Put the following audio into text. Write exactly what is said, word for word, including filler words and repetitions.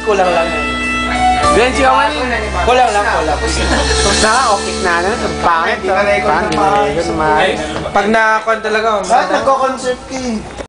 kulang lang. Then, siya man Kulang lang, kulang. na, okay na na. Ang pangit. Hindi na record na maayos. Pag na-con talaga, Bakit nagko-concept ka eh?